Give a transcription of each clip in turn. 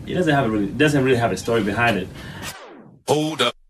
it doesn't really have a story behind it. Hold up.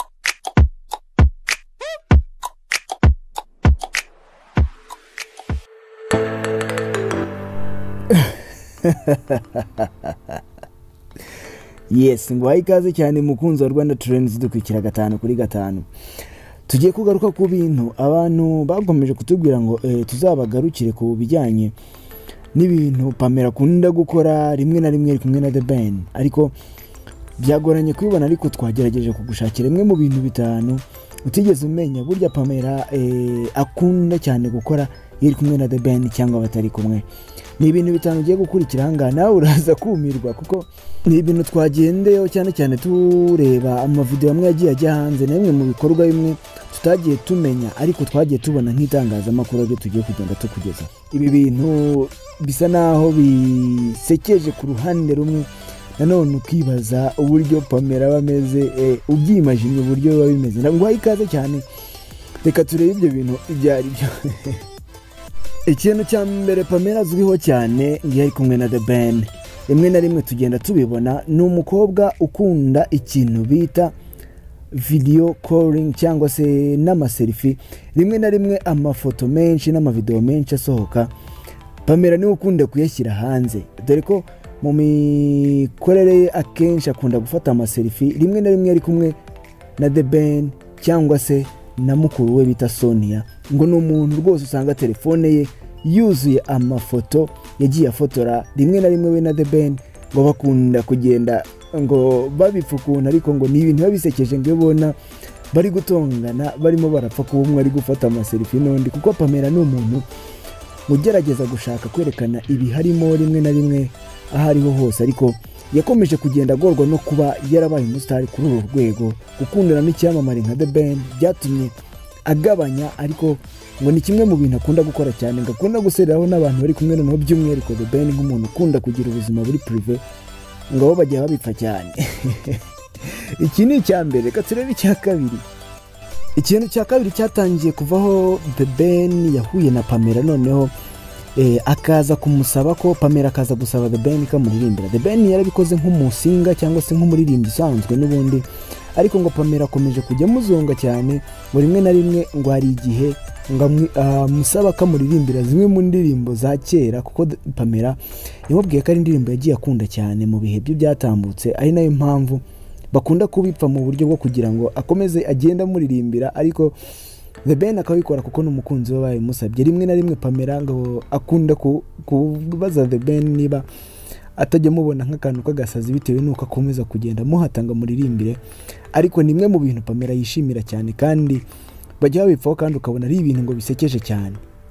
Yes, ngwaye ikaze cyane mukunzi wa Rwanda Trends dukwikira 5 kuri 5. Tugiye kugaruka ku bintu abantu bagomeje kutubwira ngo tuzabagarukire ku bijyanye n'ibintu Pamela akunda gukora rimwe na rimwe kumwe na The Ben, ariko byagoranye kwibona, ariko twagerageje kugushakira rimwe mu bintu bitanu utigeze umenya burya Pamela akunda cyane gukora iri kumwe na The Ben cyangwa batari kumwe. Ni ibintu bitanu ugiye gukurikira hanga nawe uraza kumirwa, kuko ni ibintu twagendeyo cyane cyane tureba amavideo amwe yagiye ajya hanze, namwe mu bikorwa bimwe tutagiye tumenya ariko twagiye tubona nk'itangazamakuru byo tugiye kugenda tukugeza. Ibi bintu bisa naho bisekeje ku ruhande rumwe, nanone ukibaza uburyo Pamela bameze, ubyimagine uburyo biba bimeze. Ngwaye ikaze cyane, reka turebe ibyo bintu ibyari byo. Ikintu cya mbere Pamela azwiho cyane ngiye ari kumwe na The Ben, rimwe na rimwe tugenda tubibona, ni umukobwa ukunda ikintu bita video calling cyangwa se n'amaselfie, rimwe na rimwe amafoto menshi n'amavideo menshi asohoka Pamela niwe ukunda kuyashyira hanze, dore ko mu mikorere akenshi akunda gufata amaselfie rimwe na rimwe ari kumwe na The Ben cyangwa se na mukuru we bita Sonia. Ngo ni umuntu rwose usanga telefone ye yuzuye amafoto yagiye afotora rimwe na rimwe we na The Ben, ngo bakunda kugenda ngo babipfukuna, ariko ngo ni ibintu babisekeje ngo ubona bari gutongana barimo barapfa ko umwe ari gufata amaselfie n'undi, kuko Pamela ni umuntu ugerageza gushaka kwerekana ibi harimo rimwe na rimwe ahariho hose, ariko yakomeje kugenda agorwa no kuba yarabaye umustar kuri uru rwego. Gukundana n'icyamamare nka The Ben byatumye agabanya, ariko ngo ni kimwe mu bintu akunda gukora cyane, ngakunda gusereraho n'abantu bari kumwe no by'umwihariko The Ben nk'umuntu ukunda kugira ubuzima buri privé, ngo abo bagiye babipfa cyane. Iki ni icyambere, reka turebe icya kabiri. Ikintu cya kabiri cyatangiye kuvaho The Ben yahuye na Pamela, noneho akaza kumusaba ko Pamela akaza gusaba The Ben kamuririmbira. The Ben yarabikoze nk'umusinga cyangwa se nk'umuririmbyi usanzwe n'ubundi, ariko ngo Pamela akomeje kujya muzonga cyane, ngo rimwe na rimwe ngo hari igihe ngo musaba kamuririmbira zimwe mu ndirimbo za kera, kuko Pamela yamubwiye ko ari indirimbo yagiye akunda cyane mu bihe byo byatambutse, ari nayo mpamvu bakunda kubipfa mu buryo bwo kugira ngo akomeze agenda muririmbira, ariko The Ben akabikora kuko n'umukunzi we baye musabye. Rimwe na rimwe Pamela ngo akunda kubaza The Ben niba atajya mubona nk'akantu k'agasazi bitewe nuko akomeza kugenda muhatanga muririmbire, ariko nimwe mu bintu Pamela yishimira cyane kandi bajya babipfaho, kandi ukabona ari ibintu ngo bisekeje cyane.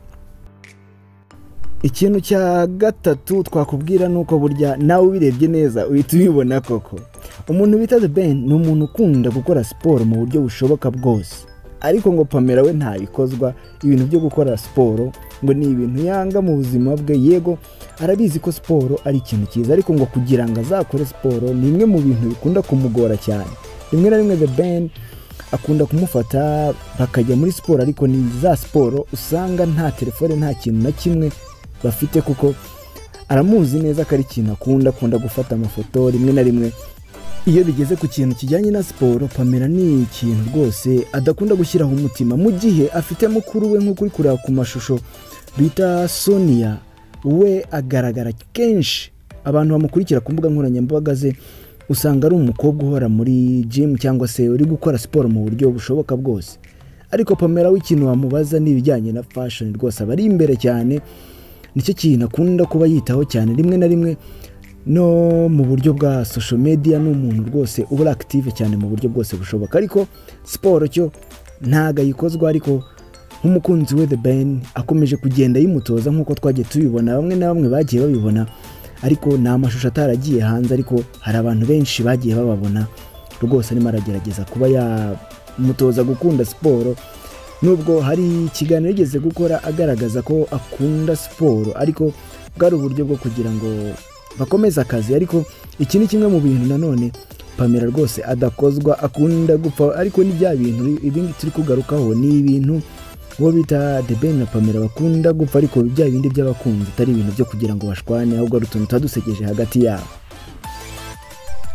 Ikintu cya gatatu twakubwira nuko burya nawe ubirebye neza uhita ubibona koko umuntu bita The Ben ni umuntu ukunda gukora siporo mu buryo bushoboka bwose, ariko ngo Pamela we ntabikozwa ibintu byo gukora siporo, ngo ni ibintu yanga mu buzima bwe. Yego arabizi ko siporo ari ikintu cyiza, ariko ngo kugira ngo azakore siporo ni imwe mu bintu bikunda kumugora cyane. Rimwe na rimwe The Ben akunda kumufata bakajya muri siporo, ariko ni za siporo usanga nta telefone nta kintu na kimwe bafite, kuko aramuzi neza ko ari ikintu akunda gufata amafoto. Rimwe na rimwe iyo bigeze ku kintu kijyanye na siporo, Pamela ni ikintu rwose adakunda gushyiraho umutima, mu gihe afite mukuru we nk'uko uri kureba ku mashusho bita Sonia. We agaragara kenshi, abantu bamukurikira ku mbuga nkoranyambaga ze usanga ari umukobwa uhora muri gym cyangwa se uri gukora siporo mu buryo bushoboka bwose, ariko Pamela w'ikintu wamubaza n'ibijyanye na fashion rwose aba ari imbere cyane, nicyo kintu akunda kuba yitaho cyane. Rimwe na rimwe no mu buryo bwa social media ni umuntu rwose uba active cyane mu buryo bwose bushoboka, ariko siporo cyo ntaga yikozwa. Ariko nk'umukunzi we The Ben akomeje kugenda yimutoza nk'uko twagiye tubibona, bamwe na bamwe bagiye babibona, ariko nta mashusho ataragiye hanze, ariko hari abantu benshi bagiye bababona rwose arimo aragerageza kuba yamutoza gukunda siporo. Nubwo hari ikiganiro yigeze gukora agaragaza ko akunda siporo, ariko bwari uburyo bwo kugira ngo bakomeza akazi. Ariko iki ni kimwe mu bintu nanone Pamela rwose adakozwa, akunda gupfa. Ariko ni bya bintu ibindi turi kugarukaho, ni ibintu bo bita The Ben na Pamela bakunda gupfa, ariko bya bindi by'abakunzi atari ibintu byo kugira ngo bashwane, ahubwo ari utuntu tadusekeje hagati yabo.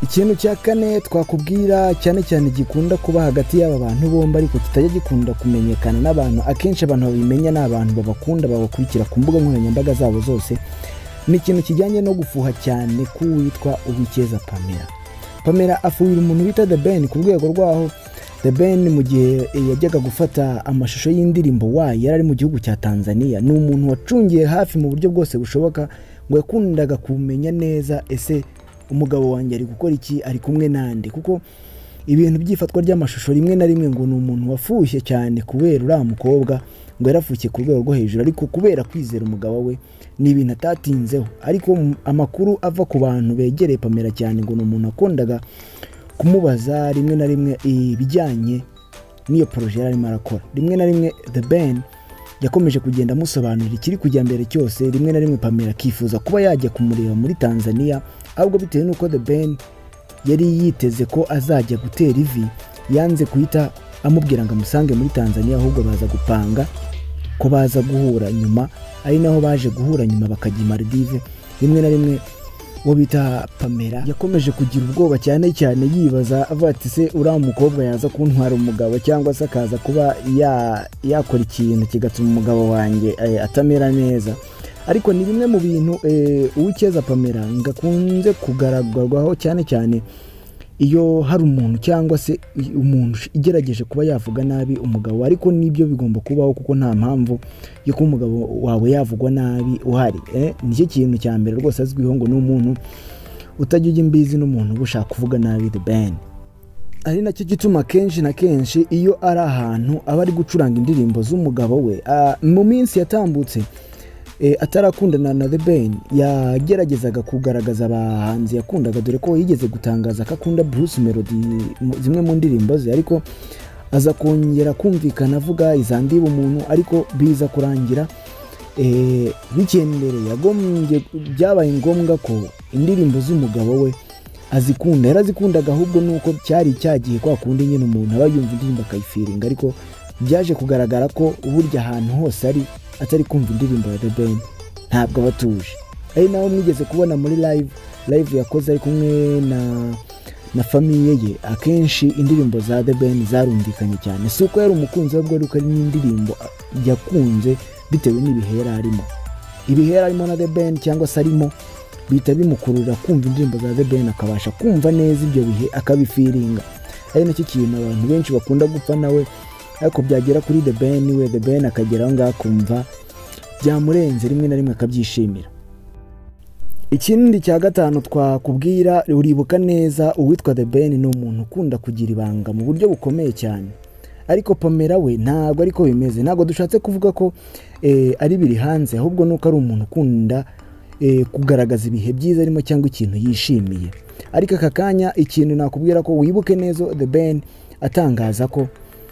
ikintu cya kane twakubwira cyane cyane gikunda kuba hagati y'aba bantu bombi ariko kitajya gikunda kumenyekana n'abantu, akenshi abantu babimenya n'abantu babakunda babakurikira ku mbuga nkoranyambaga zabo zose, ni ikintu kijyanye no gufuha cyane k'uwitwa uwicyeza Pamela. Pamela afuhira umuntu bita The Ben ku rwego rwaho The Ben mu gihe yajyaga gufata amashusho y'indirimbo wayo yari ari mu gihugu cya Tanzania, ni umuntu wacungiye hafi mu buryo bwose bushoboka, ngo yakundaga kumenya neza ese umugabo wanjye ari gukora iki, ari kumwe nande, kuko ibintu by'ifatwa ry'amashusho rimwe na rimwe ngo ni umuntu wafushye cyane kubera uriya mukobwa ngo yarafukiye ku rwego rwo hejuru, ariko kubera kwizera umugabo we ni ibintu atatinzeho. Ariko amakuru ava ku bantu begereye Pamela cyane ngo ni umuntu akundaga kumubaza rimwe na rimwe ibijyanye n'iyo projet yarimo arakora. Rimwe na rimwe The Ben yakomeje kugenda amusobanurira ikiri kujya mbere cyose, rimwe na rimwe Pamela akifuza kuba yajya kumureba muri Tanzania, ahubwo bitewe n'uko The Ben yari yiteze ko azajya gutera ivi, yanze kuhita amubwira ngo amusange muri Tanzania, ahubwo baza gupanga ko baza guhura nyuma, ari naho baje guhura nyuma bakajya I Maldives. Rimwe na rimwe wo bita Pamela yakomeje kugira ubwoba cyane cyane, yibaza avuga ati se uriya mukobwa yaza kuntwara umugabo cyangwa se akaza kuba yakora ikintu kigatuma umugabo wanjye atamera neza. Ariko ni bimwe mu bintu uwicyeza Pamela ngakunze kugaragazwaho cyane cyane iyo hari umuntu cyangwa se umuntu igerageje kuba yavuga nabi umugabo, ariko nibyo bigomba kubaho kuko nta mpamvu yo kuba umugabo wawe yavugwa nabi uhari. Nicyo kintu cya mbere rwose azwiho ngo ni umuntu utajya ujya imbizi n'umuntu ushaka kuvuga nabi The Ben. Ari nacyo gituma kenshi na kenshi iyo ari ahantu aba ari gucuranga indirimbo z'umugabo we. Mu minsi yatambutse atarakundana na The Ben yageragezaga kugaragaza abahanzi yakundaga, dore ko yigeze gutangaza ko akunda Bruce Melody zimwe mu ndirimbo ze, ariko aza kongera kumvikana avuga izandiba umuntu, ariko biza kurangira bikendereye byabaye ngombwa ko indirimbo z'umugabo we azikunda. Yarazikundaga ahubwo nuko cyari cyagiye kwa kundi nyine umuntu aba yumva indirimbo akayifiringa, ariko byaje kugaragara ko burya ahantu hose atari kumva indirimbo ya The Ben ntabwo abatuje. Ari naho mwigeze kubona muri live yakoze ari kumwe na famiye ye, akenshi indirimbo za The Ben zarumvikanye cyane, si uko yari umukunzi we, ariko ari n'indirimbo yakunze bitewe n'ibihera arimo. Ibihera arimo na The Ben cyangwa se arimo bita bimukurura kumva indirimbo za The Ben, akabasha kumva neza ibyo bihe akabifiringa. Ari nacyo kintu abantu benshi bakunda gupfa nawe, ariko byagera kuri The Ben we The Ben akageraho ngaho akumva byamurenze, rimwe na rimwe akabyishimira. Ikindi cya gatanu twakubwira, uribuka neza uwitwa The Ben ni umuntu ukunda kugira ibanga mu buryo bukomeye cyane, ariko Pamela we ntabwo ariko bimeze. Ntabwo dushatse kuvuga ko ari biri hanze, ahubwo nuko ari umuntu ukunda kugaragaza ibihe byiza arimo cyangwa ikintu yishimiye. Ariko aka kanya ikintu nakubwira ko wibuke neza The Ben atangaza ko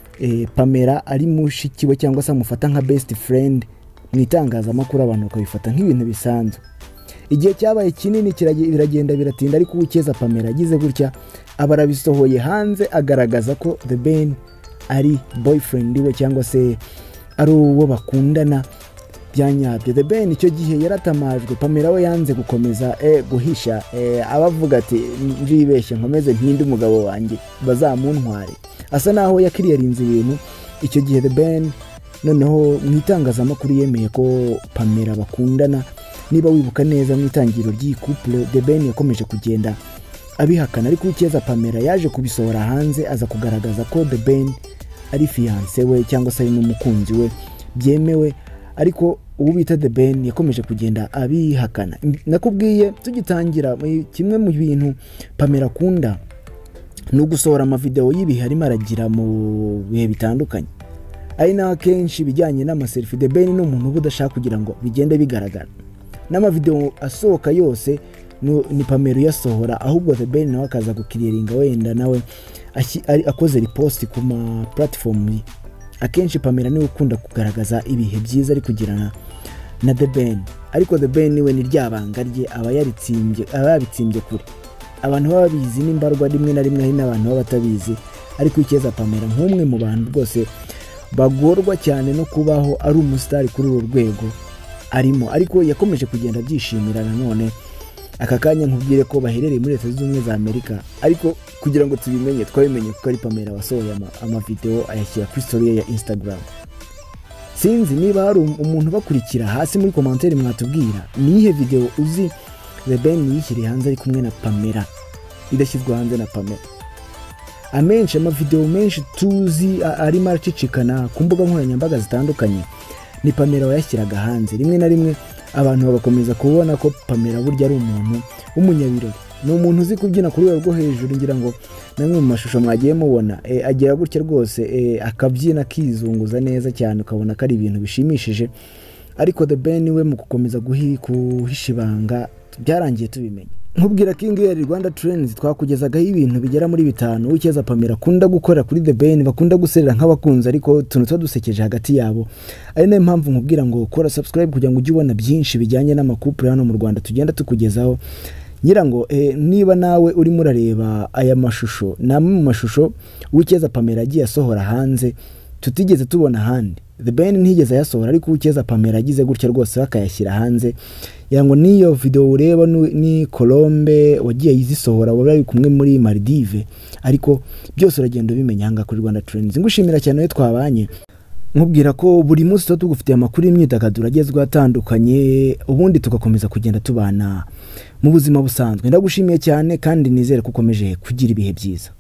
Pamela ari mushikiwe cyangwa se amufata nka best friend mu itangazamakuru, abantu bakabifata nk'ibintu bisanzwe. Igihe cyabaye kinini biragenda biratinda, ariko uwicyeza Pamela agize gutya abarabisohoye hanze agaragaza ko The Ben ari boyfriend we cyangwa se ari uwo bakundana byanyabyo. The Ben icyo gihe yaratamajwe, Pamela we yanze gukomeza guhisha, abavuga ati nzibeshye nkomeze ntinde umugabo wanjye bazamuntware, asa naho yakiriyarinze ibintu. Icyo gihe The Ben noneho mu itangazamakuru yemeye ko Pamela bakundana. Niba wibuka neza mu itangiriro ry'iyi couple The Ben yakomeje kugenda abihakana, ariko uwicyeza Pamela yaje kubisohora hanze aza kugaragaza ko The Ben ari fiancé we cyangwa se ari n'umukunzi we byemewe, ariko uwo bita The Ben yakomeje kugenda abihakana. Nakubwiye tugitangira kimwe mu bintu Pamela akunda ni ugusohora amavideo y'ibihe arimo aragira mu bihe bitandukanye, ari naho kenshi bijyanye n'amaselfie. The Ben ni umuntu udashaka kugira ngo bigende bigaragara, n'amavideo asohoka yose ni Pamela uyasohora, ahubwo The Ben nawe akaza gukiriringa wenda nawe akoze repost ku ma platform. Akenshi Pamela niwe ukunda kugaragaza ibihe byiza ari kugirana na The Ben, ariko The Ben niwe ni ryabanga rye aba yabitsembye kure. Abantu baba bizi n'imbarwa rimwe na rimwe, hari n'abantu baba batabizi, ariko uwicyeza Pamela nk'umwe mu bantu rwose bagorwa cyane no kubaho ari umusitari kuri uru rwego arimo, ariko yakomeje kugenda byishimira nanone aka kanya nkubwire ko baherereye muri Leta Zunze Ubumwe za Amerika, ariko kugira ngo tubimenye twabimenye kuko ari Pamela wasohoye amavideo ayashyira kuri story ya Instagram. Sinzi niba hari umuntu bakurikira hasi muri commentaire mwatubwira nihe video uzi The Ben yishyiriye hanze ari kumwe na Pamela idashyizwe hanze na Pamela. Amenshi amavideo menshi tuzi ari maracicikana ku mbuga nkoranyambaga zitandukanye ni Pamela wayashyiraga hanze. Rimwe na rimwe abantu bagakomeza kubona ko Pamela burya ari umuntu w'umunyabirori, ni umuntu uzi kubyina kuri rwo hejuru. Ngira ngo namwe mu mashusho mwagiye mubona agira gutya rwose akabyina kizunguza neza cyane, ukabona ko ari ibintu bishimishije. Ariko The Ben we mu gukomeza guhisha ibanga byarangiye tubimenye. Nkubwira King ya Rwanda Trends twakugezagaho ibintu bigera muri 5 uwicyeza Pamela akunda gukora kuri The Ben, bakunda guserera nk'abakunzi ariko tuntu dusekeje hagati yabo. Ari nayo mpamvu nkubwira ngo kora subscribe kugira ngo ujye ubona byinshi bijyanye n'amakupure hano mu Rwanda tugenda tukugezaho. Ngira ngo niba nawe uri murareba aya mashusho, namwe mu mashusho uwicyeza Pamela agiye asohora hanze tutigeze tubona handi. The Ben ntigeze yasohora, ariko uwicyeza Pamela agize gutya rwose bakayashyira hanze. Yango niyo video ureba ni Colombe wagiye yizisohora wabari kumwe muri I Maldives, ariko byose uragenda ubimenya hanga kuri Rwanda Trends. Ngushimira cyane twabanye, nkubwira ko buri munsi tugufitiye amakuru y'imyidagaduro agezweho atandukanye, ubundi tugakomeza kugenda tubana mu buzima busanzwe. Ndagushimiye cyane kandi nizere ko ukomeje kugira ibihe byiza.